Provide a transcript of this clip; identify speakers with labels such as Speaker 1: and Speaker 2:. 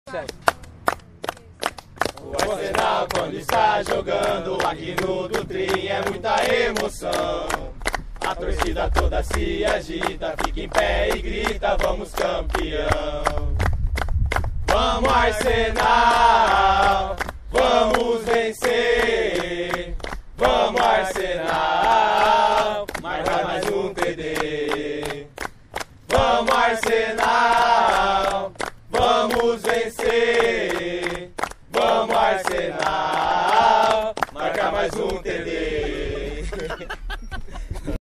Speaker 1: O Arsenal quando está jogando aqui no Dutrim é muita emoção. A torcida toda se agita, fica em pé e grita, vamos campeão. Vamos Arsenal, vamos vencer.